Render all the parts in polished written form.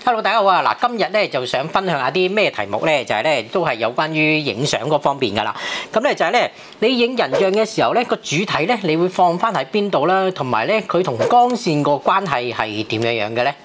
Hello， 大家好啊！嗱，今日咧就想分享下啲咩題目咧，就係咧都係有關於影相嗰方面噶啦。咁咧就係咧，你影人像嘅時候咧，個主體咧，你會放翻喺邊度啦？同埋咧，佢同光線個關係係點樣樣嘅咧？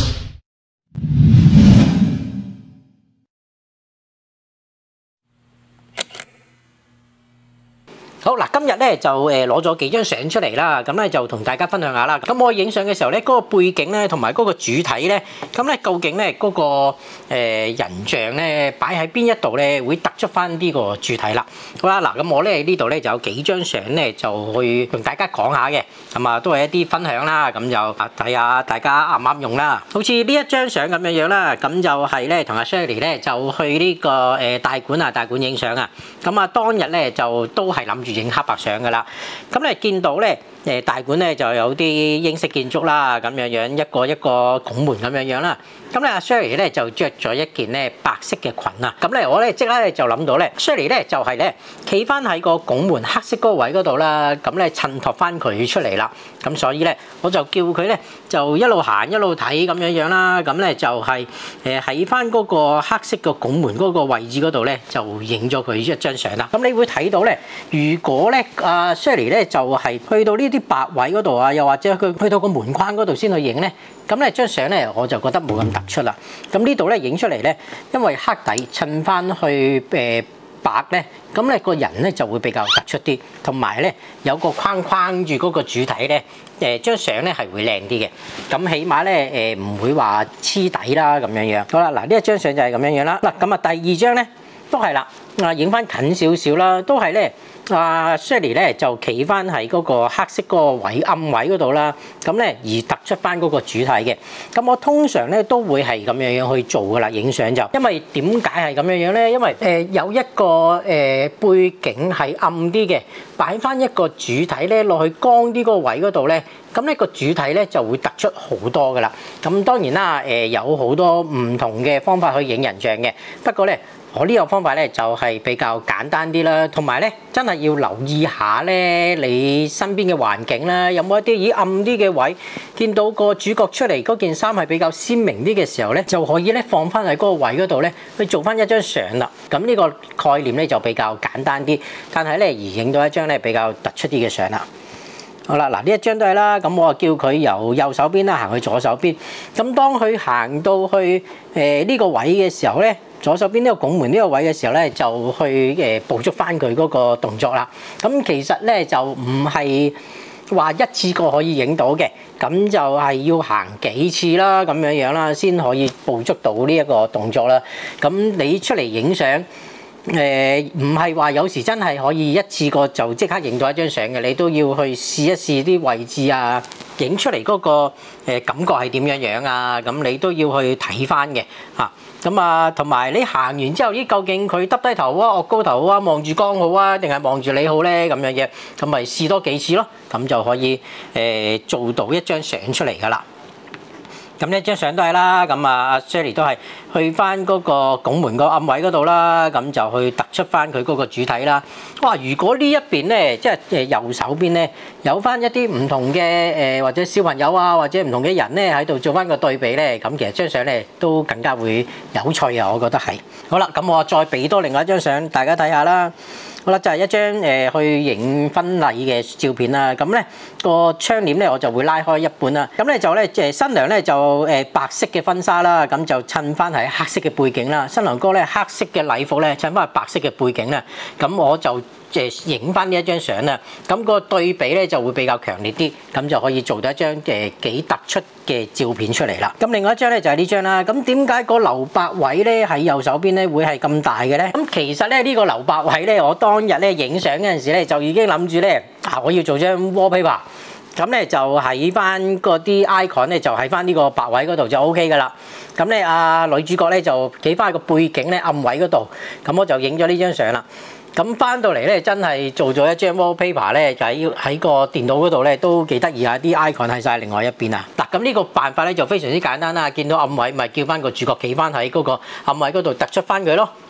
好嗱，今日咧就攞咗幾張相出嚟啦，咁咧就同大家分享下啦。咁我影相嘅時候咧，嗰個背景咧同埋嗰個主體咧，咁咧究竟咧嗰個人像咧擺喺邊一度咧，會突出翻呢個主體啦。好啦，嗱咁我咧呢度咧就有幾張相咧，就去同大家講下嘅，咁啊都係一啲分享啦，咁就睇下大家啱唔啱用啦。好似呢一張相咁樣樣啦，咁就係咧同阿 Shirley 咧就去呢個大館影相啊。咁啊當日咧就都係諗住影黑白相噶啦，咁你見到咧大館咧就有啲英式建築啦，咁樣樣一個拱門咁樣樣啦。咁咧阿 Shirley 咧就着咗一件咧白色嘅裙啊。咁咧我咧即刻咧就諗到咧 Shirley 咧就係咧企翻喺個拱門黑色嗰個位嗰度啦，咁咧襯托翻佢出嚟啦。咁所以咧我就叫佢咧就一路行一路睇咁樣樣啦。咁咧就係喺翻嗰個黑色個拱門嗰個位置嗰度咧就影咗佢一張相啦。咁你會睇到咧，如果咧阿 Shirley 咧就係去到呢啲白位嗰度啊，又或者佢去到個門框嗰度先去影咧，咁咧張相咧我就覺得冇咁突出啦。咁呢度咧影出嚟咧，因為黑底襯翻去白咧，咁咧個人咧就會比較突出啲，同埋咧有個框框住嗰個主體咧，張相咧係會靚啲嘅。咁起碼咧唔會話黐底啦咁樣樣。好啦，嗱呢一張相就係咁樣樣啦。嗱咁啊第二張咧都係啦，影翻近少少啦，都係咧。Shirley 咧就企翻喺嗰個黑色嗰個位暗位嗰度啦，咁咧而突出翻嗰個主體嘅。咁我通常咧都會係咁樣樣去做噶啦，影相就因為點解係咁樣樣咧？因為有一個背景係暗啲嘅，擺翻一個主體咧落去光啲嗰個位嗰度咧，咁呢個主體咧就會突出好多噶啦。咁當然啦，有好多唔同嘅方法去影人像嘅，不過咧。我呢個方法咧就係比較簡單啲啦，同埋咧真係要留意下咧你身邊嘅環境啦，有冇一啲暗啲嘅位，見到個主角出嚟嗰件衫係比較鮮明啲嘅時候咧，就可以咧放翻喺嗰個位嗰度咧去做翻一張相啦。咁呢個概念咧就比較簡單啲，但係咧而影到一張咧比較突出啲嘅相啦。好啦，嗱呢一張都係啦，咁我叫佢由右手邊啦行去左手邊。咁當佢行到去呢個位嘅時候咧，左手邊呢個拱門呢個位嘅時候咧，就去捕捉翻佢嗰個動作啦。咁其實咧就唔係話一次過可以影到嘅，咁就係要行幾次啦，咁樣樣啦，先可以捕捉到呢一個動作啦。咁你出嚟影相。唔係話有時真係可以一次過就即刻影到一張相嘅，你都要去試一試啲位置啊，影出嚟嗰個感覺係點樣樣啊，咁你都要去睇翻嘅嚇。咁啊，同埋你行完之後，究竟佢耷低頭啊、岳高頭啊、望住光好啊，定係望住你好咧？咁樣嘅，咁咪試多幾次咯，咁就可以做到一張相出嚟噶啦。咁呢張相都係啦，咁啊 Shirley 都係去翻嗰個拱門個暗位嗰度啦，咁就去突出翻佢嗰個主體啦。哇！如果呢一邊咧，即係右手邊咧，有翻一啲唔同嘅或者小朋友啊，或者唔同嘅人咧喺度做翻個對比咧，咁其實張相咧都更加會有趣啊！我覺得係。好啦，咁我再俾多另外一張相大家睇下啦。好啦，就係一張去影婚禮嘅照片啦。咁咧個窗簾咧我就會拉開一半啦。咁咧就咧新娘咧就白色嘅婚紗啦，咁就襯翻喺黑色嘅背景啦。新郎哥咧黑色嘅禮服咧襯翻係白色嘅背景啦。咁我就影翻呢一張相啦。咁個對比咧就會比較強烈啲，咁就可以做到一張幾突出嘅照片出嚟啦。咁另外一張咧就係呢張啦。咁點解個留白位咧喺右手邊咧會係咁大嘅咧？咁其實咧呢個留白位咧，我當日咧影相嗰陣時咧就已經諗住咧我要做張 wallpaper。咁咧就喺翻嗰啲 icon 咧就喺翻呢個白位嗰度就 OK 噶啦。咁咧女主角咧就企翻喺個背景咧暗位嗰度，咁我就影咗呢張相啦。咁翻到嚟咧，真係做咗一張 wallpaper 咧，就喺個電腦嗰度咧都幾得意啊！啲 icon 喺晒另外一邊啊。嗱，咁呢個辦法咧就非常之簡單啦。見到暗位咪叫翻個主角企翻喺嗰個暗位嗰度突出翻佢咯。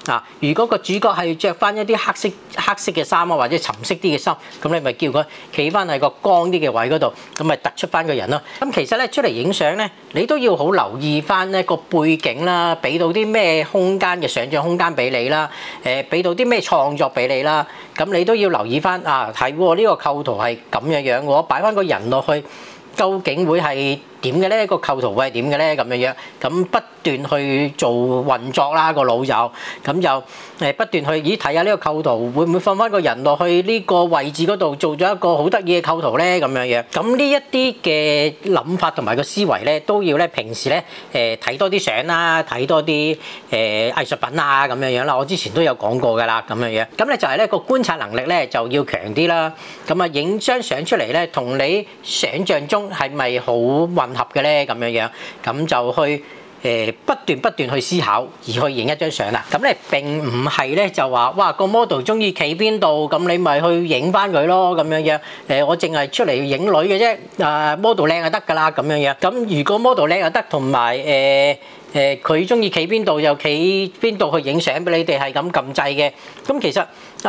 啊，如果個主角係着翻一啲黑色嘅衫啊，或者沉色啲嘅衫，咁你咪叫佢企翻喺個光啲嘅位嗰度，咁咪突出翻個人咯。咁其實咧出嚟影相咧，你都要好留意翻咧個背景啦，俾到啲咩空間嘅想像空間俾你啦，俾到啲咩創作俾你啦。咁你都要留意翻啊，係喎，呢個構圖係咁樣喎，擺翻個人落去，究竟會係點嘅咧？個構圖會係點嘅咧？咁樣，咁不斷去做運作啦，個腦就咁就不斷去睇下呢個構圖會唔會放翻個人落去呢個位置嗰度做咗一個好得意嘅構圖咧？咁樣，咁呢一啲嘅諗法同埋個思維咧，都要咧平時咧睇多啲相啦，睇多啲藝術品啊咁樣啦。我之前都有講過㗎啦，咁樣，咁咧就係咧個觀察能力咧就要強啲啦。咁啊影張相出嚟咧，同你想像中係咪好混合嘅咧？咁樣，咁就去不斷去思考而去影一張相啦。咁咧並唔係咧就話哇個 model 中意企邊度，咁你咪去影翻佢咯咁樣。我淨係出嚟影女嘅啫，model 靚就得㗎啦咁樣。咁如果 model 靚就得，同埋佢中意企邊度就企邊度去影相俾你哋係咁撳掣嘅。咁其實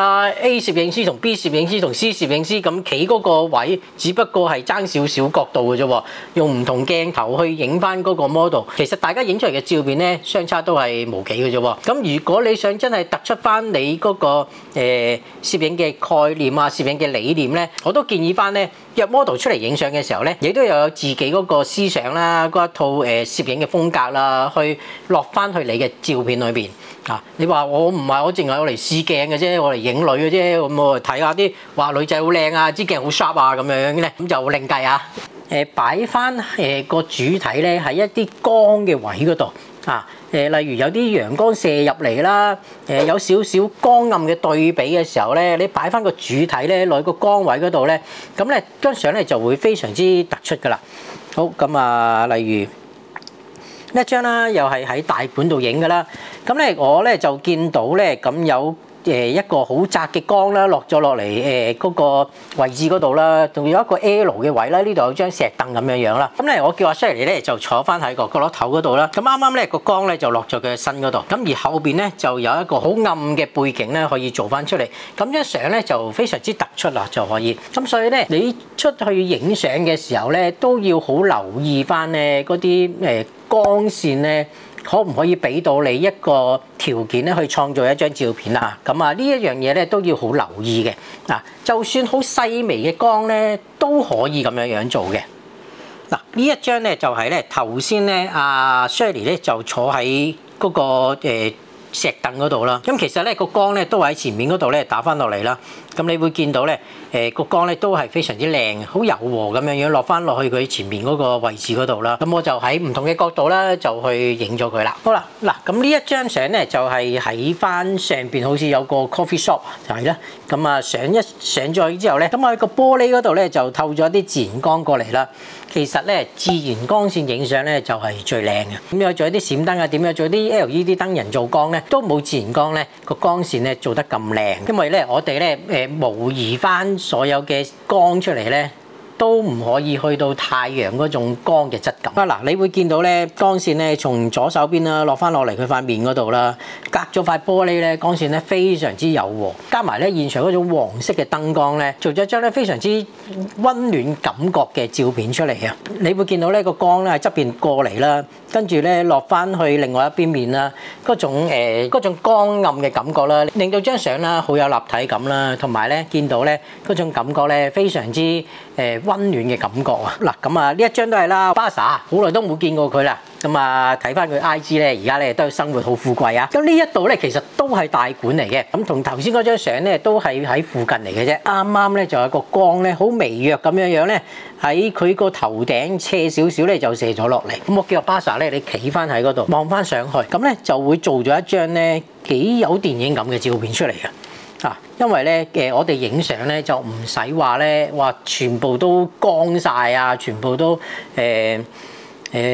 A 攝影師同 B 攝影師同 C 攝影師咁企嗰個位，只不過係爭少少角度嘅啫喎，用唔同鏡頭去影翻嗰個 model。其實大家影出嚟嘅照片咧，相差都係無幾嘅啫喎。咁如果你想真係突出翻你嗰個攝影嘅概念啊、攝影嘅理念咧，我都建議翻咧約 model 出嚟影相嘅時候咧，亦都有自己嗰個思想啦，嗰一套攝影嘅風格啦，去落翻去你嘅照片裏邊。你話我唔係，我淨係攞嚟試鏡嘅啫，我嚟影女嘅啫，咁我睇下啲話女仔好靚啊，支鏡好 sharp 啊咁樣咧，咁就另計啊。擺翻個主體咧喺一啲光嘅位嗰度例如有啲陽光射入嚟啦，有少少光暗嘅對比嘅時候咧，你擺翻個主體咧落個光位嗰度咧，咁咧張相咧就會非常之突出噶啦。好，咁例如呢一張啦，又係喺大館度影㗎啦。咁咧，我咧就見到咧，咁有一個好窄嘅光啦，落咗落嚟嗰個位置嗰度啦，仲有一個 L 嘅位啦。呢度有張石凳咁樣啦。咁咧，我叫阿 Sherry 咧就坐翻喺個角落頭嗰度啦。咁啱啱咧個光咧就落咗佢嘅身嗰度。咁而後邊咧就有一個好暗嘅背景咧，可以做翻出嚟。咁張相咧就非常之突出啦，就可以。咁所以咧，你出去影相嘅時候咧，都要好留意翻咧嗰啲光線咧，可唔可以俾到你一個條件咧去創造一張照片啊？咁呢一樣嘢咧都要好留意嘅。就算好細微嘅光咧，都可以咁樣做嘅。呢一張咧就係咧頭先咧阿 Sherry 咧就坐喺嗰個石凳嗰度啦。咁其實咧個光咧都喺前面嗰度咧打翻落嚟啦。咁你會見到咧個光咧都係非常之靚，好柔和咁樣落翻落去佢前面嗰個位置嗰度啦。咁我就喺唔同嘅角度咧就去影咗佢啦。好啦，咁呢一張相咧就係喺翻上邊好似有個 coffee shop 就係啦。咁上咗去之後咧，咁我喺個玻璃嗰度咧就透咗啲自然光過嚟啦。其實咧自然光線影相咧就係最靚嘅。咁有做一啲閃燈啊，點樣做啲 LED 燈人造光咧，都冇自然光咧個光線咧做得咁靚。因為咧我哋咧模擬翻所有嘅光出嚟咧，都唔可以去到太陽嗰種光嘅質感。你會見到咧光線咧從左手邊啦落翻落嚟佢塊面嗰度啦，隔咗塊玻璃咧光線咧非常之柔和，加埋咧現場嗰種黃色嘅燈光咧，做咗一張咧非常之溫暖感覺嘅照片出嚟啊！你會見到呢個光咧喺側邊過嚟啦，跟住咧落翻去另外一邊面啦，嗰種光暗嘅感覺啦，令到張相啦好有立體感啦，同埋咧見到咧嗰種感覺咧非常之溫暖嘅感覺啊！咁呢一張都係啦，巴莎好耐都冇見過佢啦。咁睇翻佢 IG 咧，而家咧都生活好富貴啊！咁呢一度咧其實都係大館嚟嘅，咁同頭先嗰張相咧都係喺附近嚟嘅啫。啱啱咧就有個光咧好微弱咁樣咧喺佢個頭頂斜少少咧就射咗落嚟。咁我叫阿巴莎咧，你企翻喺嗰度望翻上去，咁咧就會做咗一張咧幾有電影感嘅照片出嚟嘅。因為咧我哋影相咧就唔使話咧全部都光晒啊，全部都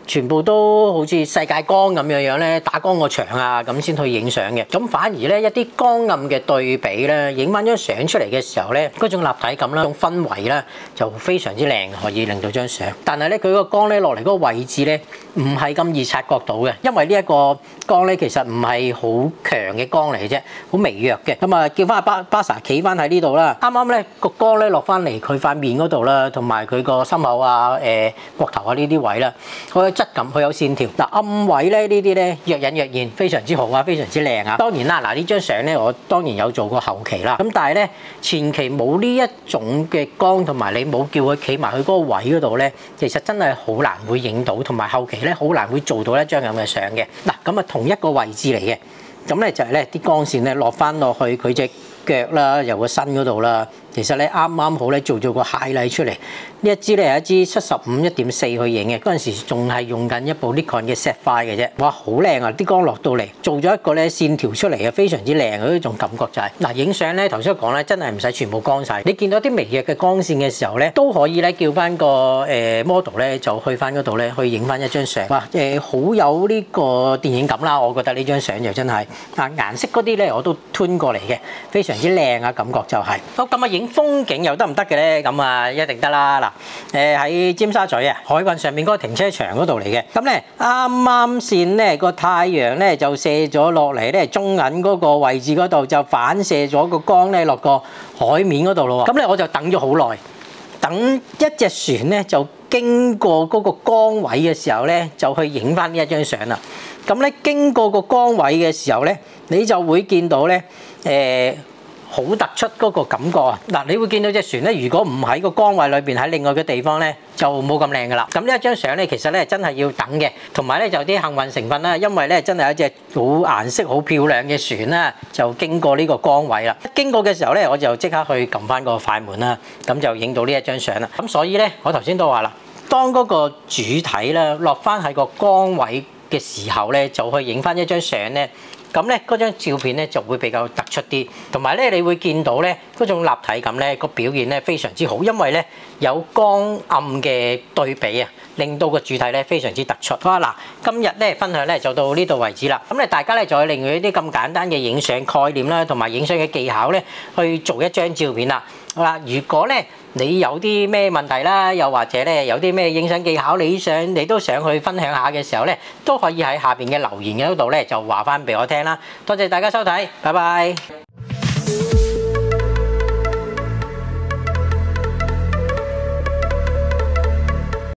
全部都好似世界光咁樣咧，打光個牆啊咁先去影相嘅。咁反而咧一啲光暗嘅對比咧，影翻張相出嚟嘅時候咧，嗰種立體感啦、種氛圍咧就非常之靚，可以令到張相。但係咧佢個光咧落嚟嗰個位置咧，唔係咁易察覺到嘅，因為呢一個光咧其實唔係好強嘅光嚟嘅啫，好微弱嘅。咁啊，叫翻阿巴薩企翻喺呢度啦。啱啱咧個光咧落翻嚟佢塊面嗰度啦，同埋佢個心口啊、膊頭啊呢啲位啦，佢有質感，佢有線條。嗱，暗位咧呢啲咧若隱若現，非常之好啊，非常之靚啊。當然啦，嗱呢張相咧我當然有做過後期啦。咁但係咧前期冇呢一種嘅光，同埋你冇叫佢企埋去嗰個位嗰度咧，其實真係好難會影到，同埋後期咧好難會做到一張咁嘅相嘅。嗱，咁啊同一個位置嚟嘅，咁咧就係咧啲光線咧落翻落去佢隻腳啦，由個身嗰度啦，其實咧啱啱好咧做咗個 highlight 出嚟。呢一支咧係一支75 1.4去影嘅，嗰陣時仲係用緊一部 Nikon 嘅 Z5 嘅啫。哇，好靚啊！啲光落到嚟，做咗一個咧線條出嚟啊，非常之靚嗰種感覺就係嗱，影相咧頭先講咧真係唔使全部光晒。你見到啲微弱嘅光線嘅時候咧，都可以咧叫翻個model 咧就去翻嗰度咧去影翻一張相。哇，好有呢個電影感啦！我覺得呢張相就真係啊，顏色嗰啲咧我都 tune 過嚟嘅，非常之靚啊，感覺就係。好，咁啊影風景又得唔得嘅咧？咁啊一定得啦嗱。喺尖沙咀啊，海運上面嗰個停車場嗰度嚟嘅。咁咧啱啱先咧個太陽咧就射咗落嚟咧，中銀嗰個位置嗰度就反射咗個光咧落個海面嗰度咯。咁咧我就等咗好耐，等一隻船咧就經過嗰個光位嘅時候咧，就去影翻呢一張相啦。咁咧經過個光位嘅時候咧，你就會見到咧好突出嗰個感覺啊！嗱，你會見到隻船咧，如果唔喺個光位裏邊，喺另外嘅地方咧，就冇咁靚噶啦。咁呢一張相咧，其實咧真係要等嘅，同埋咧就有啲幸運成分啦，因為咧真係有一隻好顏色好漂亮嘅船啦，就經過呢個光位啦。經過嘅時候咧，我就即刻去撳翻個快門啦，咁就影到呢一張相啦。咁所以咧，我頭先都話啦，當嗰個主體咧落翻喺個光位嘅時候咧，就去影翻一張相咧。咁咧嗰張照片咧就會比較突出啲，同埋咧你會見到咧嗰種立體感咧個表現咧非常之好，因為咧有光暗嘅對比啊，令到個主體咧非常之突出。好啦，嗱，今日咧分享咧就到呢度為止啦。咁咧大家咧就可以利用一啲咁簡單嘅影相概念啦，同埋影相嘅技巧咧去做一張照片啦。好啦，如果咧你有啲咩問題啦，又或者咧有啲咩影相技巧你都想去分享下嘅時候咧，都可以喺下邊嘅留言嗰度咧就話翻俾我聽啦。多謝大家收睇，拜拜。